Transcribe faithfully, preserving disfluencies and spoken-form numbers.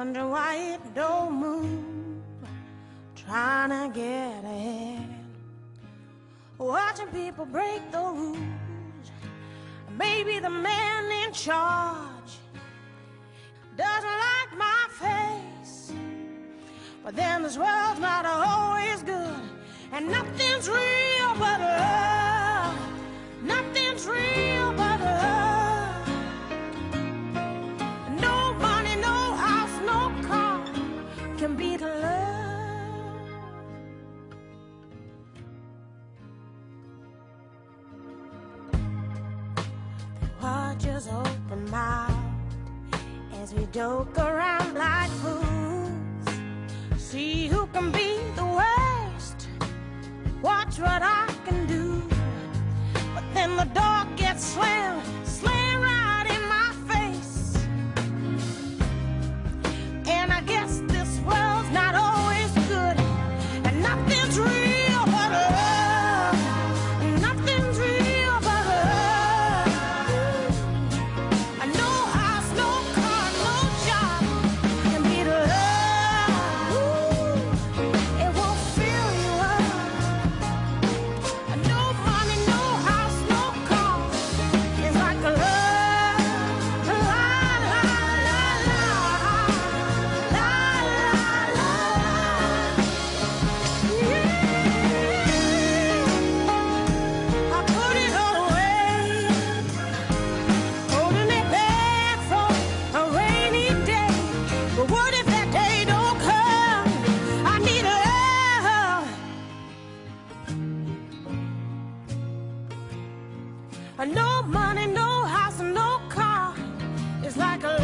wonder why it don't move, trying to get ahead, watching people break the rules. Maybe the man in charge doesn't like my face, but then this world's not always good, and nothing's real but love. Nothing's real but love. No money, no house, no car can beat love. Watch us open mouthed as we joke around like fools. See who can be the worst. Watch what I can do. But then the door gets slammed, slammed right in my face. And I guess this world's not always good, and nothing's real but love. Nothing's real but love. And no house, no car, no job can beat love. Ooh, it won't fill you up. And no money, no house, no car is like a love. La la la la, la la la. Yeah, I put it all away, holding it back for a rainy day. But what if that day don't come? I need love. No money, no house, no car. It's like a